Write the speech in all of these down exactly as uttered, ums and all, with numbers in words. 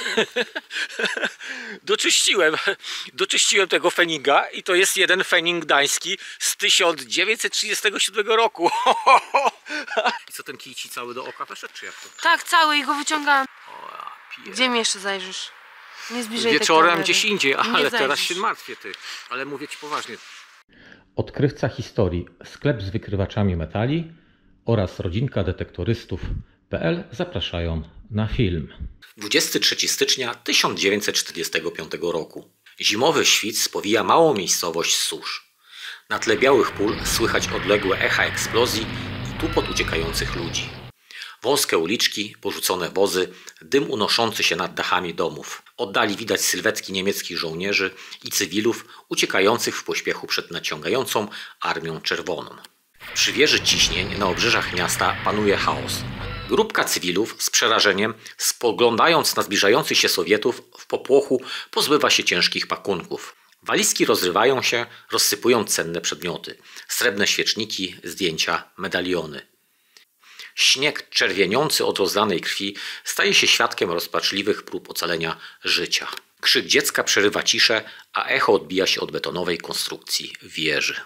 Doczyściłem, doczyściłem tego feninga i to jest jeden fening gdański z tysiąc dziewięćset trzydziestego siódmego roku. I co, ten kij ci cały do oka weszedł, czy jak to? Tak, cały i go wyciągałem. O, ja pier... Gdzie mi jeszcze zajrzysz? Nie zbliżaj Wieczorem tej gdzieś indziej, ale zajrzysz. teraz się martwię, ty. Ale mówię ci poważnie. Odkrywca historii, sklep z wykrywaczami metali oraz rodzinka detektorystów kropka p l zapraszają na film. dwudziestego trzeciego stycznia tysiąc dziewięćset czterdziestego piątego roku. Zimowy świt spowija małą miejscowość Susz. Na tle białych pól słychać odległe echa eksplozji i tupot uciekających ludzi. Wąskie uliczki, porzucone wozy, dym unoszący się nad dachami domów. Oddali widać sylwetki niemieckich żołnierzy i cywilów uciekających w pośpiechu przed naciągającą Armią Czerwoną. Przy wieży ciśnień na obrzeżach miasta panuje chaos. Grupka cywilów z przerażeniem, spoglądając na zbliżających się Sowietów, w popłochu pozbywa się ciężkich pakunków. Walizki rozrywają się, rozsypując cenne przedmioty. Srebrne świeczniki, zdjęcia, medaliony. Śnieg czerwieniący od rozlanej krwi staje się świadkiem rozpaczliwych prób ocalenia życia. Krzyk dziecka przerywa ciszę, a echo odbija się od betonowej konstrukcji wieży.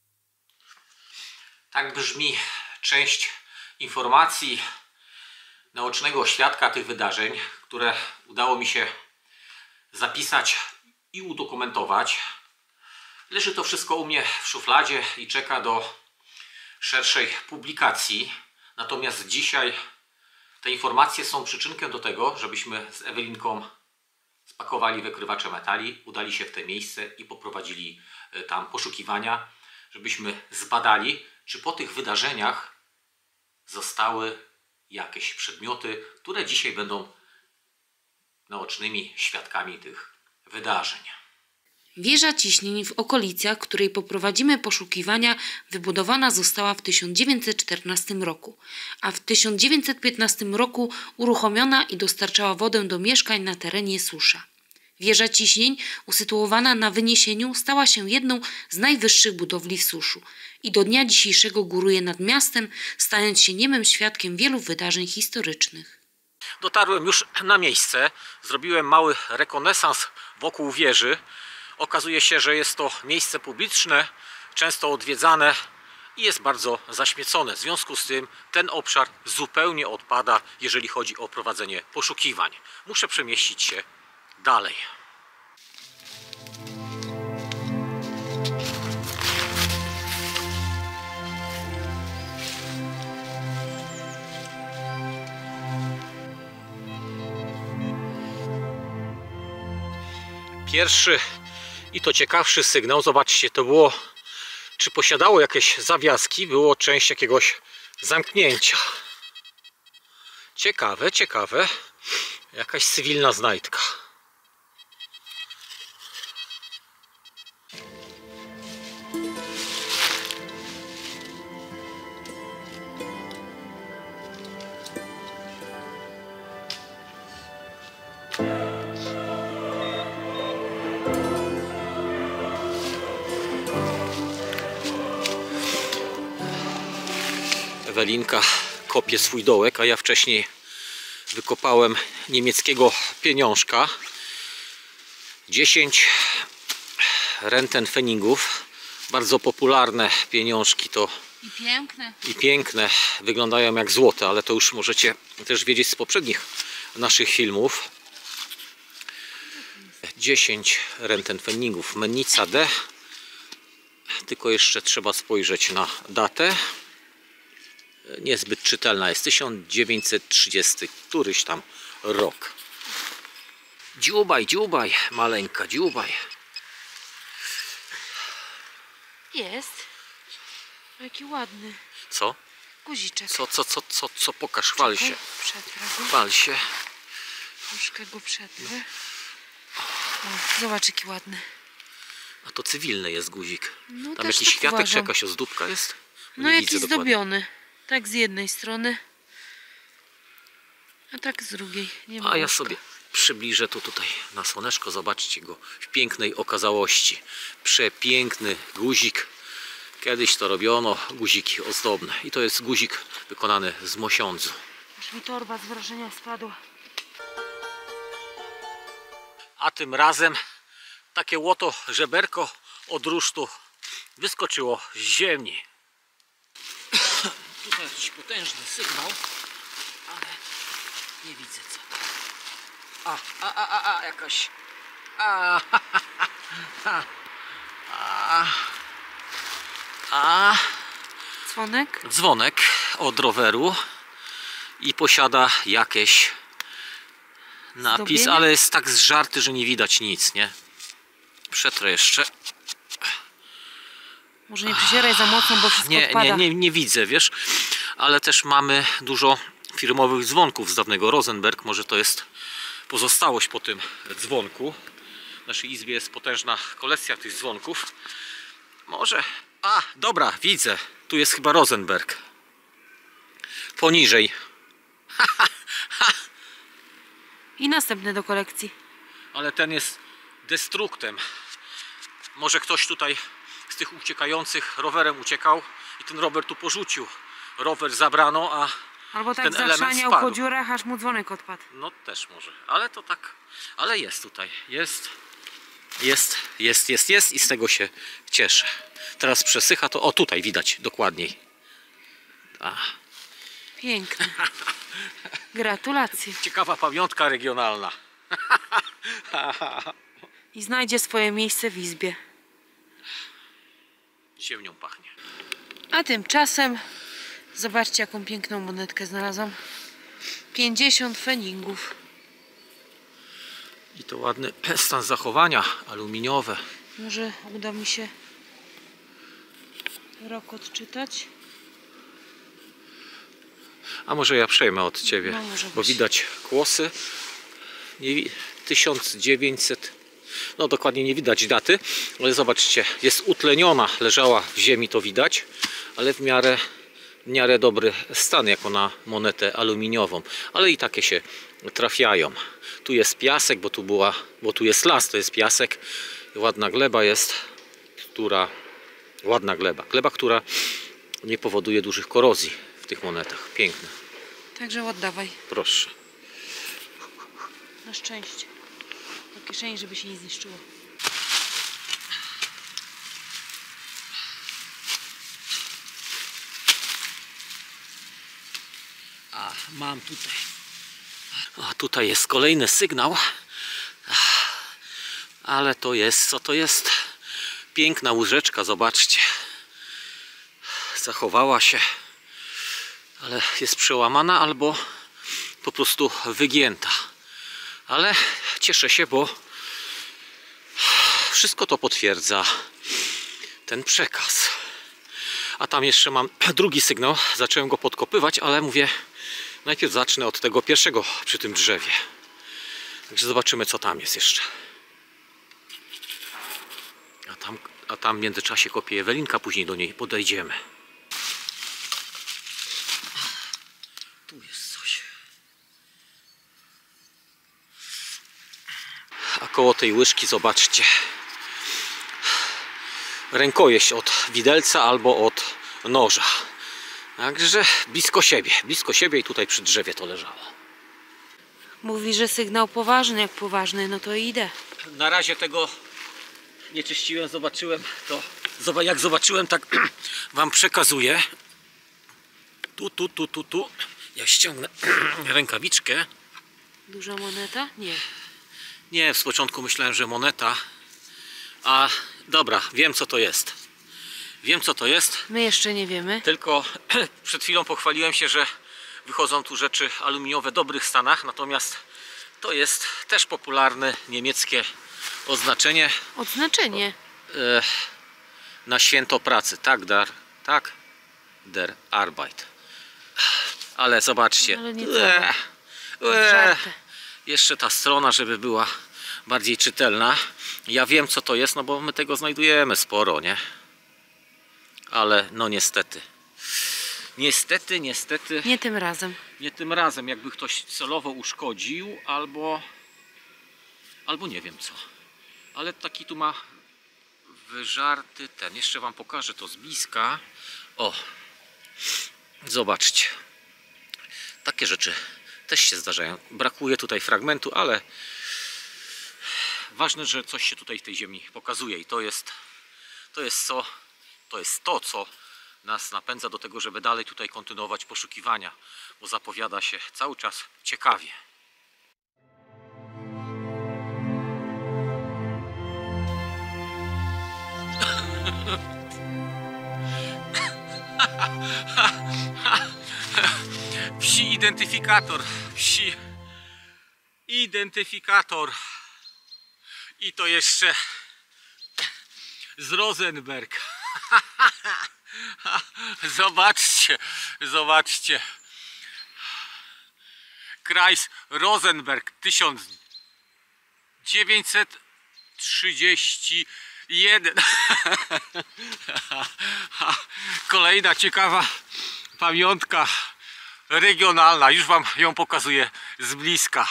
Tak brzmi część informacji naocznego świadka tych wydarzeń, które udało mi się zapisać i udokumentować. Leży to wszystko u mnie w szufladzie i czeka do szerszej publikacji. Natomiast dzisiaj te informacje są przyczynkiem do tego, żebyśmy z Ewelinką spakowali wykrywacze metali, udali się w te miejsce i poprowadzili tam poszukiwania, żebyśmy zbadali, czy po tych wydarzeniach zostały jakieś przedmioty, które dzisiaj będą naocznymi świadkami tych wydarzeń. Wieża ciśnień w okolicach, której poprowadzimy poszukiwania, wybudowana została w tysiąc dziewięćset czternastym roku, a w tysiąc dziewięćset piętnastym roku uruchomiona i dostarczała wodę do mieszkań na terenie Susza. Wieża ciśnień, usytuowana na wyniesieniu, stała się jedną z najwyższych budowli w Suszu i do dnia dzisiejszego góruje nad miastem, stając się niemym świadkiem wielu wydarzeń historycznych. Dotarłem już na miejsce, zrobiłem mały rekonesans wokół wieży. Okazuje się, że jest to miejsce publiczne, często odwiedzane i jest bardzo zaśmiecone. W związku z tym ten obszar zupełnie odpada, jeżeli chodzi o prowadzenie poszukiwań. Muszę przemieścić się dalej. Pierwszy i to ciekawszy sygnał, zobaczcie, to było, czy posiadało jakieś zawiaski, było część jakiegoś zamknięcia. Ciekawe, ciekawe, jakaś cywilna znajdka. Ewelinka kopie swój dołek, a ja wcześniej wykopałem niemieckiego pieniążka. dziesięć rentenfeningów. Bardzo popularne pieniążki to I piękne. I piękne. Wyglądają jak złote, ale to już możecie też wiedzieć z poprzednich naszych filmów. dziesięć rentenfeningów. Mennica D. Tylko jeszcze trzeba spojrzeć na datę. Niezbyt czytelna jest. tysiąc dziewięćset trzydziesty któryś tam rok. Dziubaj, dziubaj, maleńka, dziubaj. Jest. Jaki ładny. Co? Guziczek. Co, co, co, co, co? Pokaż, chwal się. Przetrę go. Chwal się. Troszkę go przetrę. O, zobacz, jaki ładny. A to cywilny jest guzik. No, Tam też jakiś tak kwiatek uważam. czy jakaś ozdóbka jest? No Nie jakiś widzę dokładnie. zdobiony. Tak z jednej strony. A tak z drugiej. Nie ma A ja łóżka. sobie przybliżę to tutaj na słoneczko. Zobaczcie go w pięknej okazałości. Przepiękny guzik. Kiedyś to robiono guziki ozdobne. I to jest guzik wykonany z mosiądzu. Aż mi torba z wrażenia spadła. A tym razem takie łoto żeberko od rusztu wyskoczyło z ziemi. Tutaj jakiś potężny sygnał, ale nie widzę co. A, a, a, a, a jakaś. A, ha, ha, a, a, Dzwonek? dzwonek od roweru i posiada jakieś napis, Zdobienie? ale jest tak zżarty, że nie widać nic, nie? Przetrę jeszcze. Może nie przycieraj za mocno, bo wszystko Nie, odpada. nie, nie, nie widzę, wiesz, ale też mamy dużo firmowych dzwonków z dawnego Rosenberg. Może to jest pozostałość po tym dzwonku. W naszej izbie jest potężna kolekcja tych dzwonków. Może. A, dobra, widzę. Tu jest chyba Rosenberg. Poniżej. I następny do kolekcji. Ale ten jest destruktem. Może ktoś tutaj z tych uciekających rowerem uciekał i ten rower tu porzucił. Rower zabrano, a Albo tak ten element zaszaniał spadł. po dziurach, aż mu dzwonek odpadł. no też może. Ale to tak. Ale jest tutaj. Jest. Jest, jest, jest, jest i z tego się cieszę. Teraz przesycha to. O, tutaj widać dokładniej. A. Piękny. Gratulacje. Ciekawa pamiątka regionalna. I znajdzie swoje miejsce w izbie. Ziemnią pachnie. A tymczasem zobaczcie, jaką piękną monetkę znalazłam. pięćdziesiąt feningów. I to ładny stan zachowania, aluminiowe. Może uda mi się rok odczytać. A może ja przejmę od ciebie, No, może bo być. widać kłosy. Nie, wi- tysiąc dziewięćset, no dokładnie nie widać daty, ale zobaczcie, jest utleniona, leżała w ziemi, to widać, ale w miarę, w miarę dobry stan, jako na monetę aluminiową, ale i takie się trafiają. Tu jest piasek, bo tu była, bo tu jest las, to jest piasek, ładna gleba jest, która, ładna gleba, gleba, która nie powoduje dużych korozji w tych monetach. Piękne, Także oddawaj. proszę. Na szczęście. Do kieszeni, żeby się nie zniszczyło. A, mam tutaj. A tutaj jest kolejny sygnał. Ale to jest, co to jest? Piękna łyżeczka, zobaczcie. Zachowała się, ale jest przełamana albo po prostu wygięta. Ale cieszę się, bo wszystko to potwierdza ten przekaz. A tam jeszcze mam drugi sygnał. Zacząłem go podkopywać, ale mówię, najpierw zacznę od tego pierwszego przy tym drzewie. Także zobaczymy, co tam jest jeszcze. A tam, a tam w międzyczasie kopie Ewelinka, później do niej podejdziemy. Tu jest coś. A koło tej łyżki zobaczcie. Rękojeść od widelca albo od noża. Także blisko siebie, blisko siebie i tutaj przy drzewie to leżało. Mówi, że sygnał poważny, jak poważny, no to idę. Na razie tego nie czyściłem, zobaczyłem to. Jak zobaczyłem, tak wam przekazuję. Tu, tu, tu, tu, tu. Ja ściągnę rękawiczkę. Duża moneta? Nie. Nie, z początku myślałem, że moneta. A dobra, wiem co to jest. Wiem co to jest. My jeszcze nie wiemy. Tylko przed chwilą pochwaliłem się, że wychodzą tu rzeczy aluminiowe w dobrych stanach. Natomiast to jest też popularne niemieckie oznaczenie Odznaczenie. e, na święto pracy. Tak, dar, tak, der Arbeit. Ale zobaczcie. Ale nie Ue, ue, Żarte. jeszcze ta strona, żeby była bardziej czytelna. Ja wiem co to jest, no bo my tego znajdujemy sporo, nie? Ale no niestety. Niestety, niestety. Nie tym razem. Nie tym razem, jakby ktoś celowo uszkodził, albo albo nie wiem co. Ale taki tu ma wyżarty ten. Jeszcze wam pokażę to z bliska. O, zobaczcie. Takie rzeczy też się zdarzają. Brakuje tutaj fragmentu, ale ważne, że coś się tutaj w tej ziemi pokazuje i to jest to, jest co, to, jest to co nas napędza do tego, żeby dalej tutaj kontynuować poszukiwania, bo zapowiada się cały czas ciekawie. Psi identyfikator, psi identyfikator i to jeszcze z Rosenberg. Zobaczcie, zobaczcie. Kreis Rosenberg tysiąc dziewięćset trzydzieści jeden. Kolejna ciekawa pamiątka regionalna. Już wam ją pokazuję z bliska.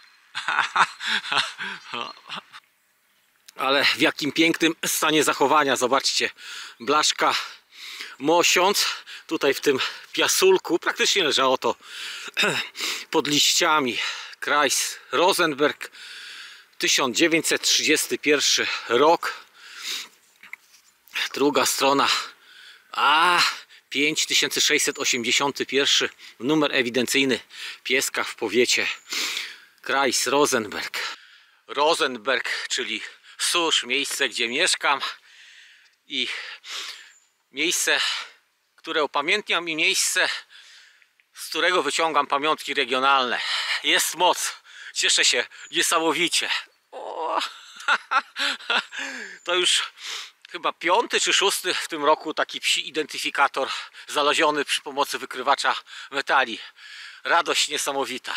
Ale w jakim pięknym stanie zachowania. Zobaczcie, blaszka mosiąc tutaj w tym piasulku. Praktycznie leżało to pod liściami. Kreis Rosenberg, tysiąc dziewięćset trzydziesty pierwszy rok. Druga strona. A pięć tysięcy sześćset osiemdziesiąty pierwszy numer ewidencyjny pieska w powiecie. Kreis Rosenberg. Rosenberg, czyli Susz, miejsce, gdzie mieszkam i miejsce, które upamiętniam, i miejsce, z którego wyciągam pamiątki regionalne. Jest moc. Cieszę się niesamowicie. O, to już chyba piąty czy szósty w tym roku taki psi identyfikator znaleziony przy pomocy wykrywacza metali. Radość niesamowita.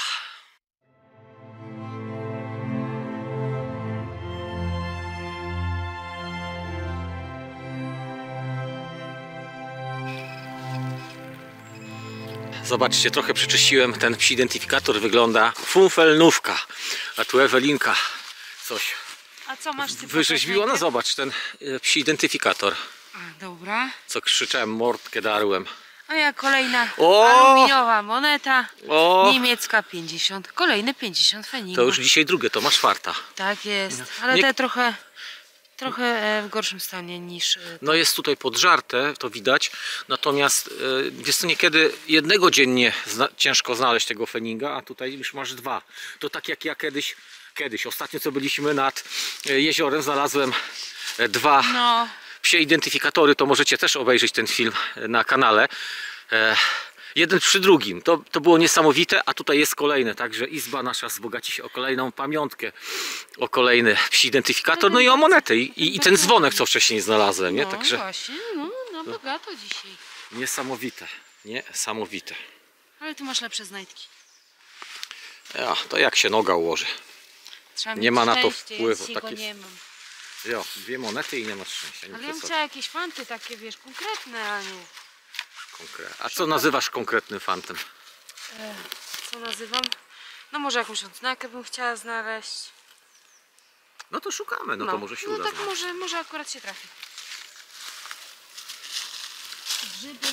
Zobaczcie, trochę przeczyściłem ten psi identyfikator, wygląda funfelnówka. A tu Ewelinka coś A co masz ty wyrzeźbiła. No zobacz, ten psi identyfikator. A, dobra. Co krzyczałem, mordkę darłem. A ja kolejna O! aluminiowa moneta. O! Niemiecka pięćdziesiąt. Kolejne pięćdziesiąt feningów. To już dzisiaj drugie, to masz czwarta. Tak jest, ale Nie- te trochę, trochę e, w gorszym stanie niż... e, No jest tutaj podżarte, to widać. Natomiast yy, wiesz co, niekiedy jednego dziennie zna ciężko znaleźć tego feninga, a tutaj już masz dwa. To tak jak ja kiedyś, kiedyś, ostatnio co byliśmy nad e, jeziorem, znalazłem e, dwa No, psie identyfikatory, to możecie też obejrzeć ten film na kanale. E, jeden przy drugim. To, to było niesamowite, a tutaj jest kolejne. Także izba nasza wzbogaci się o kolejną pamiątkę, o kolejny psi identyfikator, no i o monetę. I, i, i ten dzwonek, co wcześniej znalazłem. Nie? no Także właśnie, no, no bogato dzisiaj. niesamowite. Niesamowite. Ale ty masz lepsze znajdki. Ja, to jak się noga ułoży. Trzeba Nie mieć ma na to szczęście, wpływu, ja dzisiaj tak go jest. nie mam. Jo, dwie monety i nie masz szczęścia. Nie Ale ja bym przesadzaj. chciała jakieś fanty takie, wiesz, konkretne, a nie... Konkre- A co nazywasz konkretnym fantem? E, co nazywam? No może jakąś odznakę bym chciała znaleźć. No to szukamy, no, to może się no uda tak znaleźć. może, może akurat się trafi. Grzyby.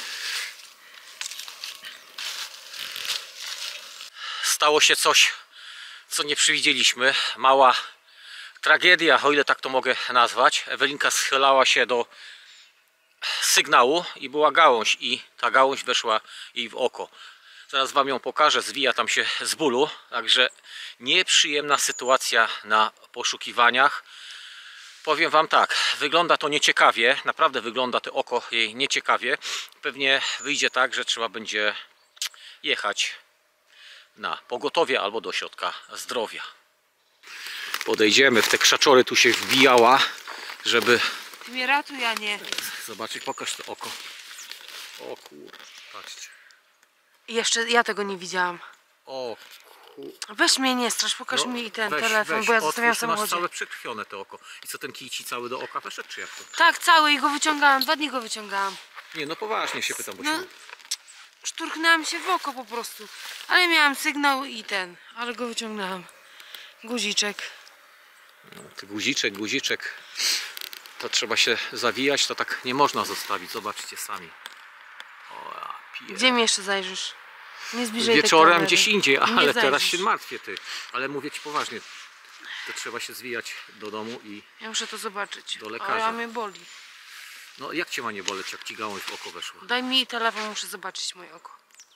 Stało się coś, co nie przewidzieliśmy. Mała tragedia, o ile tak to mogę nazwać. Ewelinka schylała się do sygnału i była gałąź, i ta gałąź weszła jej w oko. Zaraz wam ją pokażę, zwija tam się z bólu. Także nieprzyjemna sytuacja na poszukiwaniach. Powiem wam tak, wygląda to nieciekawie, naprawdę wygląda to oko jej nieciekawie. Pewnie wyjdzie tak, że trzeba będzie jechać na pogotowie albo do ośrodka zdrowia. Podejdziemy, w te krzaczory tu się wbijała, żeby Ty mnie ratuj, a nie. zobaczyć, pokaż to oko. O kur... patrzcie. Jeszcze ja tego nie widziałam. O kur... Weź mnie, nie strasz, pokaż No, mi ten weź, telefon, weź, bo ja otwórz, zostawiam w to masz samochodzie. całe przekrwione to oko. I co, ten kij ci cały do oka weszedł, czy jak to? Tak, cały i go wyciągałam, dwa dni go wyciągałam. Nie, no poważnie się pytam, bo No, się... szturchnęłam się w oko po prostu. Ale miałam sygnał i ten, ale go wyciągnęłam. Guziczek. No, ty guziczek, guziczek. To trzeba się zawijać, to tak nie można zostawić. Zobaczcie sami. O, ja pier... Gdzie mi jeszcze zajrzysz? Nie zbliżaj tej Wieczorem kamery. gdzieś indziej, Nie ale teraz zajrzysz. się martwię, ty. Ale mówię ci poważnie. to trzeba się zwijać do domu i Ja muszę to zobaczyć. do lekarza. Ale mnie boli. No jak cię ma nie boleć, jak ci gałąź w oko weszła? Daj mi telefon, muszę zobaczyć moje oko.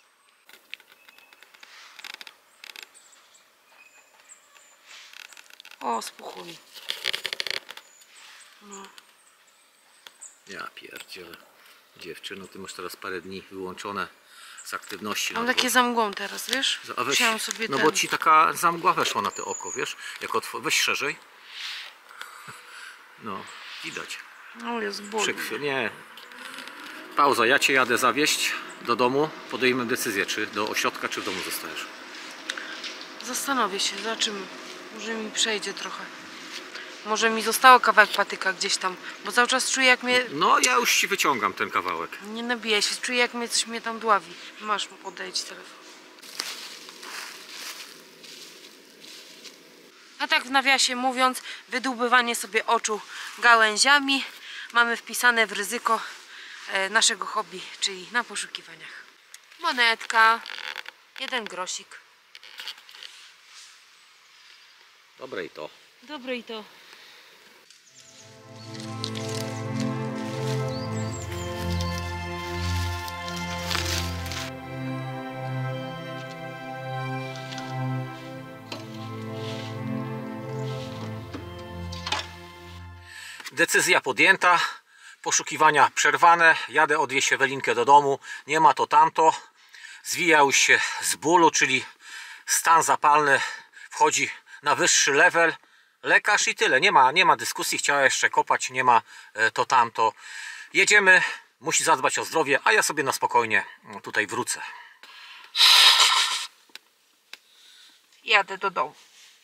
O, spuchło mi. No. Ja pierdzielę. Dziewczyno, ty masz teraz parę dni wyłączone z aktywności. Mam na takie dworze. za mgłą teraz, wiesz? A weź, Musiałam sobie no ten... bo ci taka zamgła weszła na to oko, wiesz? Jak otw... Weź szerzej. No, widać. No jest ból. Przykrwi... Nie. Pauza, ja cię jadę zawieźć do domu. Podejmę decyzję, czy do ośrodka, czy w domu zostajesz. Zastanowię się, zobaczymy. Może mi przejdzie trochę. Może mi zostało kawałek patyka gdzieś tam, bo cały czas czuję, jak mnie... No, ja już ci wyciągam ten kawałek. Nie nabiję się, czuję, jak mnie coś mnie tam dławi. Masz, odejdź telefon. A tak w nawiasie mówiąc, wydłubywanie sobie oczu gałęziami mamy wpisane w ryzyko e, naszego hobby, czyli na poszukiwaniach. Monetka, jeden grosik. Dobre i to. Dobre i to. Decyzja podjęta, poszukiwania przerwane, jadę odwieźć Ewelinkę do domu, nie ma to tamto, zwijał się z bólu, czyli stan zapalny wchodzi na wyższy level, lekarz i tyle, nie ma, nie ma dyskusji, chciała jeszcze kopać, nie ma to tamto, jedziemy, musi zadbać o zdrowie, a ja sobie na spokojnie tutaj wrócę. Jadę do domu.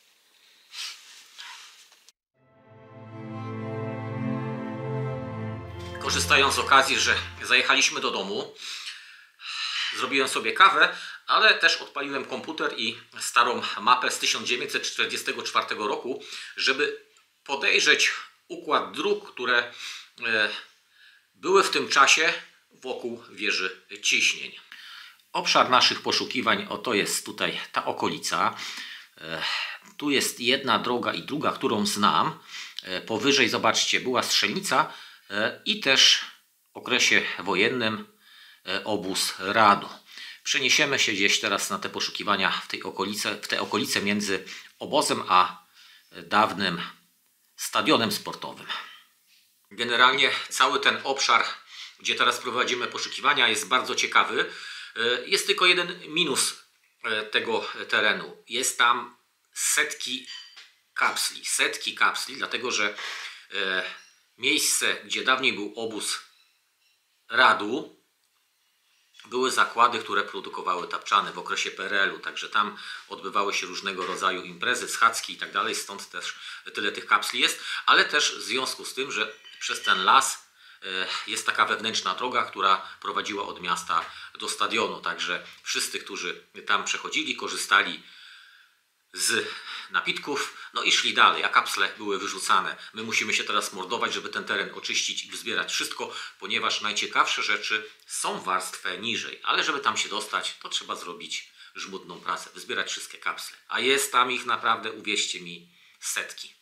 Korzystając z okazji, że zajechaliśmy do domu, zrobiłem sobie kawę, ale też odpaliłem komputer i starą mapę z tysiąc dziewięćset czterdziestego czwartego roku, żeby podejrzeć układ dróg, które były w tym czasie wokół wieży ciśnień. Obszar naszych poszukiwań, oto jest tutaj ta okolica. Tu jest jedna droga i druga, którą znam. Powyżej, zobaczcie, była strzelnica i też w okresie wojennym obóz Radu. Przeniesiemy się gdzieś teraz na te poszukiwania w tej okolice, w te okolice między obozem a dawnym stadionem sportowym. Generalnie cały ten obszar, gdzie teraz prowadzimy poszukiwania, jest bardzo ciekawy. Jest tylko jeden minus tego terenu. Jest tam setki kapsli. Setki kapsli, dlatego że miejsce, gdzie dawniej był obóz Radu, były zakłady, które produkowały tapczany w okresie P R L u, także tam odbywały się różnego rodzaju imprezy, schadzki i tak dalej, stąd też tyle tych kapsli jest, ale też w związku z tym, że przez ten las jest taka wewnętrzna droga, która prowadziła od miasta do stadionu, także wszyscy, którzy tam przechodzili, korzystali z napitków, no i szli dalej, a kapsle były wyrzucane. My musimy się teraz mordować, żeby ten teren oczyścić i wzbierać wszystko, ponieważ najciekawsze rzeczy są warstwę niżej, ale żeby tam się dostać, to trzeba zrobić żmudną pracę, wyzbierać wszystkie kapsle, a jest tam ich naprawdę, uwierzcie mi, setki.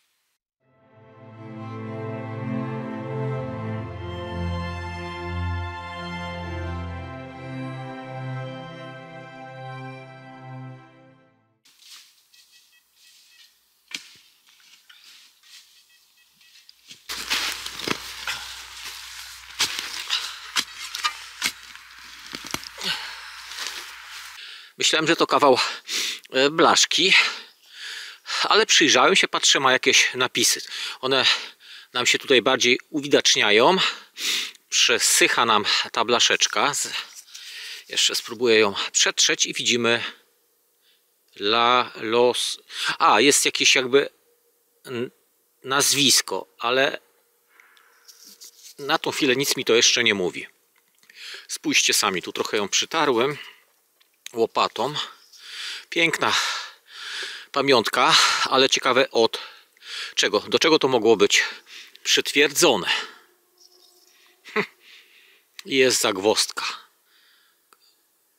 Myślałem, że to kawał blaszki, ale przyjrzałem się, patrzę, ma jakieś napisy. One nam się tutaj bardziej uwidaczniają. Przesycha nam ta blaszeczka. Jeszcze spróbuję ją przetrzeć i widzimy La Los. A, jest jakieś jakby nazwisko, ale na tą chwilę nic mi to jeszcze nie mówi. Spójrzcie sami, tu trochę ją przytarłem łopatą. Piękna pamiątka, ale ciekawe od czego, do czego to mogło być przytwierdzone. Jest zagwozdka.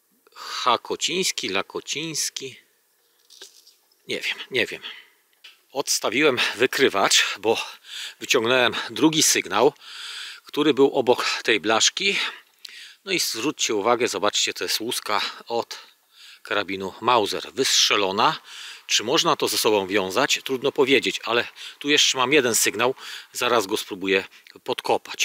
Hakociński, Lakociński. Nie wiem, nie wiem. Odstawiłem wykrywacz, bo wyciągnąłem drugi sygnał, który był obok tej blaszki. No i zwróćcie uwagę, zobaczcie, to jest łuska od karabinu Mauser, wystrzelona. Czy można to ze sobą wiązać? Trudno powiedzieć, ale tu jeszcze mam jeden sygnał, zaraz go spróbuję podkopać.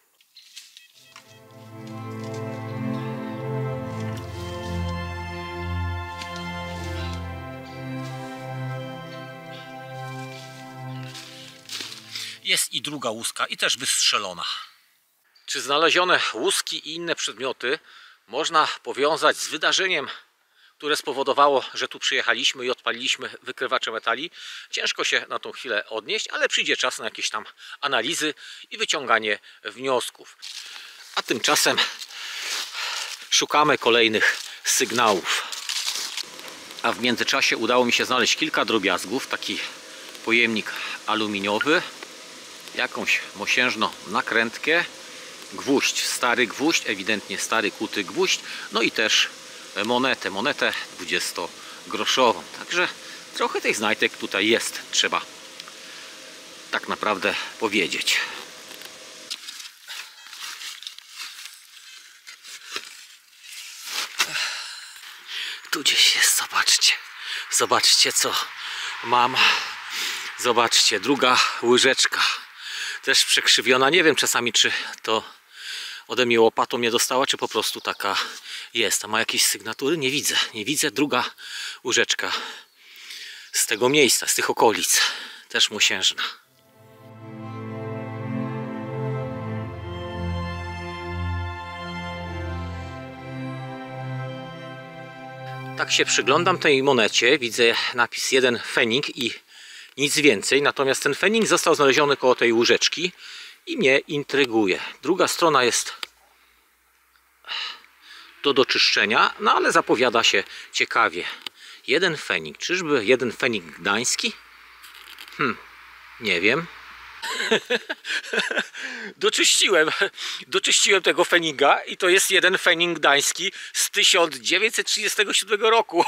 Jest i druga łuska, i też wystrzelona. Czy znalezione łuski i inne przedmioty można powiązać z wydarzeniem, które spowodowało, że tu przyjechaliśmy i odpaliliśmy wykrywacze metali? Ciężko się na tą chwilę odnieść, ale przyjdzie czas na jakieś tam analizy i wyciąganie wniosków. A tymczasem szukamy kolejnych sygnałów. A w międzyczasie udało mi się znaleźć kilka drobiazgów. Taki pojemnik aluminiowy, jakąś mosiężną nakrętkę, gwóźdź, stary gwóźdź, ewidentnie stary kuty gwóźdź, no i też monetę, monetę dwudziestogroszową. Także trochę tych znajdek tutaj jest, trzeba tak naprawdę powiedzieć. Tu gdzieś jest, zobaczcie, zobaczcie co mam, zobaczcie, druga łyżeczka. Też przekrzywiona, nie wiem czasami, czy to ode mnie łopatą nie dostała, czy po prostu taka jest. A ma jakieś sygnatury? Nie widzę, nie widzę. Druga łyżeczka z tego miejsca, z tych okolic, też mosiężna. Tak się przyglądam tej monecie, widzę napis jeden fening i nic więcej, natomiast ten fening został znaleziony koło tej łyżeczki i mnie intryguje. Druga strona jest do doczyszczenia, no ale zapowiada się ciekawie. Jeden fening, czyżby jeden fening gdański? Hmm, nie wiem. Doczyściłem, doczyściłem tego feninga i to jest jeden fening gdański z tysiąc dziewięćset trzydziestego siódmego roku.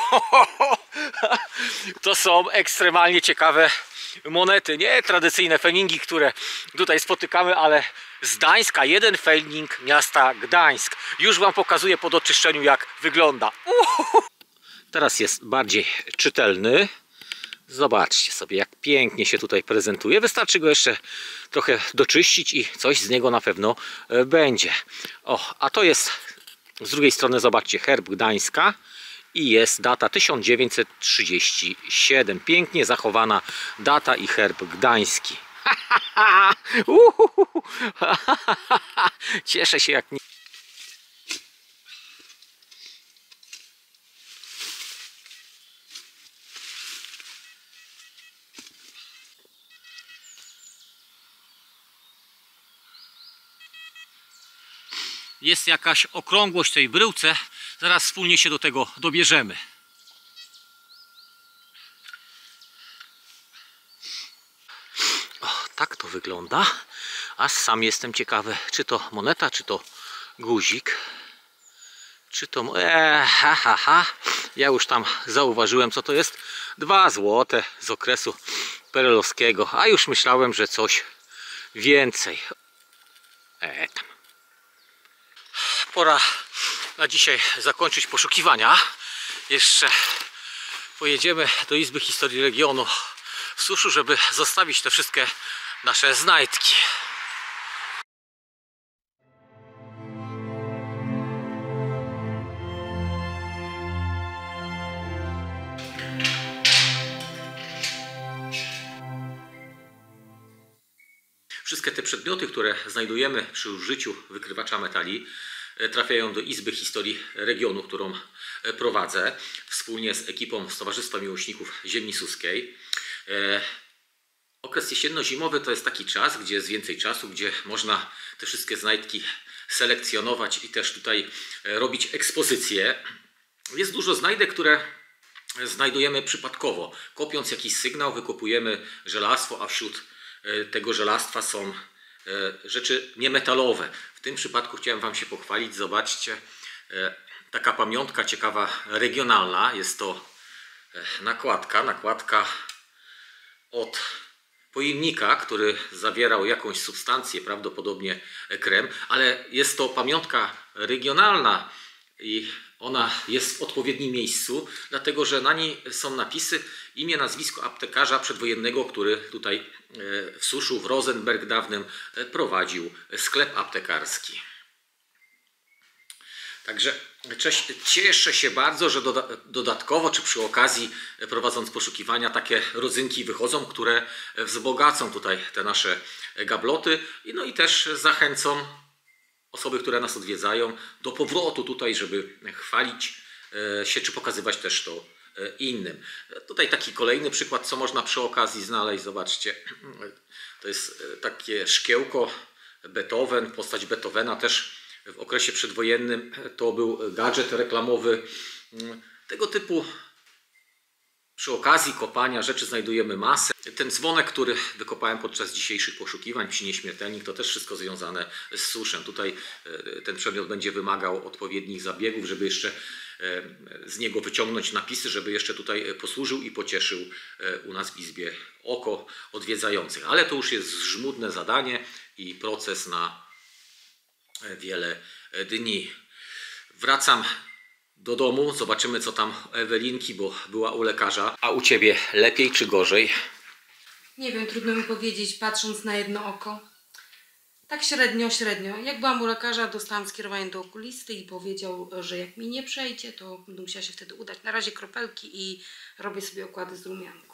To są ekstremalnie ciekawe monety, nie tradycyjne feningi, które tutaj spotykamy, ale z Gdańska, jeden fening miasta Gdańsk. Już wam pokazuję po doczyszczeniu, jak wygląda. Teraz jest bardziej czytelny. Zobaczcie sobie, jak pięknie się tutaj prezentuje. Wystarczy go jeszcze trochę doczyścić i coś z niego na pewno będzie. O, a to jest z drugiej strony, zobaczcie, herb Gdańska i jest data tysiąc dziewięćset trzydziesty siódmy. Pięknie zachowana data i herb gdański. Cieszę się jak nie. Jest jakaś okrągłość w tej bryłce, zaraz wspólnie się do tego dobierzemy. O, tak to wygląda. Aż sam jestem ciekawy, czy to moneta, czy to guzik. Czy to... Eee, ha, ha, ha. Ja już tam zauważyłem, co to jest. Dwa złote z okresu perelowskiego. A już myślałem, że coś więcej. Eee, tam. Pora na dzisiaj zakończyć poszukiwania. Jeszcze pojedziemy do Izby Historii Regionu w Suszu, żeby zostawić te wszystkie nasze znajdki. Wszystkie te przedmioty, które znajdujemy przy użyciu wykrywacza metali, trafiają do Izby Historii Regionu, którą prowadzę wspólnie z ekipą Stowarzystwa Miłośników Ziemi Suskiej. Okres jesienno-zimowy to jest taki czas, gdzie jest więcej czasu, gdzie można te wszystkie znajdki selekcjonować i też tutaj robić ekspozycje. Jest dużo znajdek, które znajdujemy przypadkowo. Kopiąc jakiś sygnał, wykopujemy żelastwo, a wśród tego żelastwa są rzeczy niemetalowe. W tym przypadku chciałem wam się pochwalić. Zobaczcie, taka pamiątka ciekawa, regionalna. Jest to nakładka, nakładka od pojemnika, który zawierał jakąś substancję, prawdopodobnie krem, ale jest to pamiątka regionalna i ona jest w odpowiednim miejscu, dlatego że na niej są napisy imię, nazwisko aptekarza przedwojennego, który tutaj w Suszu, w Rosenberg dawnym prowadził sklep aptekarski. Także cieszę się bardzo, że dodatkowo czy przy okazji, prowadząc poszukiwania, takie rodzynki wychodzą, które wzbogacą tutaj te nasze gabloty, no i też zachęcą osoby, które nas odwiedzają, do powrotu tutaj, żeby chwalić się czy pokazywać też to innym. Tutaj taki kolejny przykład, co można przy okazji znaleźć. Zobaczcie, to jest takie szkiełko Beethoven, postać Beethovena też w okresie przedwojennym. To był gadżet reklamowy. Tego typu przy okazji kopania rzeczy znajdujemy masę. Ten dzwonek, który wykopałem podczas dzisiejszych poszukiwań przy Nieśmiertelnik, to też wszystko związane z suszem. Tutaj ten przedmiot będzie wymagał odpowiednich zabiegów, żeby jeszcze z niego wyciągnąć napisy, żeby jeszcze tutaj posłużył i pocieszył u nas w izbie oko odwiedzających. Ale to już jest żmudne zadanie i proces na wiele dni. Wracam do domu, zobaczymy co tam Ewelinki, bo była u lekarza. A u Ciebie lepiej czy gorzej? Nie wiem, trudno mi powiedzieć, patrząc na jedno oko. Tak średnio, średnio. Jak byłam u lekarza, dostałam skierowanie do okulisty i powiedział, że jak mi nie przejdzie, to będę musiała się wtedy udać. Na razie kropelki i robię sobie okłady z rumianką.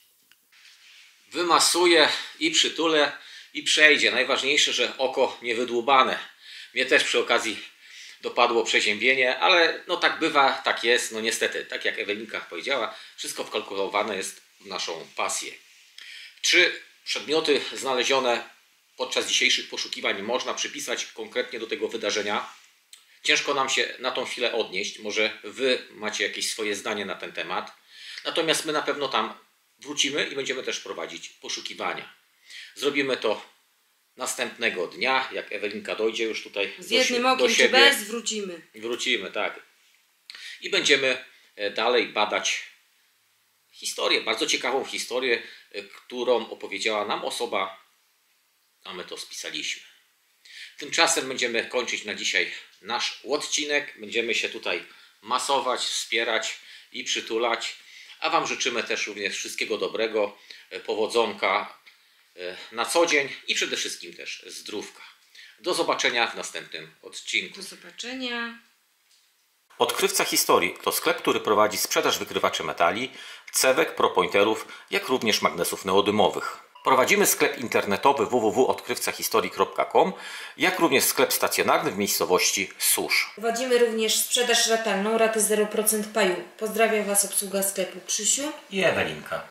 Wymasuję i przytulę i przejdzie. Najważniejsze, że oko niewydłubane. Mnie też przy okazji dopadło przeziębienie, ale no tak bywa, tak jest, no niestety, tak jak Ewelinka powiedziała, wszystko wkalkulowane jest w naszą pasję. Czy przedmioty znalezione podczas dzisiejszych poszukiwań można przypisać konkretnie do tego wydarzenia? Ciężko nam się na tą chwilę odnieść, może Wy macie jakieś swoje zdanie na ten temat, natomiast my na pewno tam wrócimy i będziemy też prowadzić poszukiwania. Zrobimy to następnego dnia, jak Ewelinka dojdzie już tutaj Z do, jednym do okiem siebie. czy bez, wrócimy. Wrócimy, tak. I będziemy dalej badać historię, bardzo ciekawą historię, którą opowiedziała nam osoba, a my to spisaliśmy. Tymczasem będziemy kończyć na dzisiaj nasz odcinek. Będziemy się tutaj masować, wspierać i przytulać. A Wam życzymy też również wszystkiego dobrego, powodzonka na co dzień i przede wszystkim też zdrówka. Do zobaczenia w następnym odcinku. Do zobaczenia. Odkrywca Historii to sklep, który prowadzi sprzedaż wykrywaczy metali, cewek, propointerów, jak również magnesów neodymowych. Prowadzimy sklep internetowy w w w kropka odkrywca historii kropka com, jak również sklep stacjonarny w miejscowości Susz. Prowadzimy również sprzedaż ratalną, raty zero procent paju. Pozdrawiam Was obsługa sklepu Krzysiu I Ewelinka.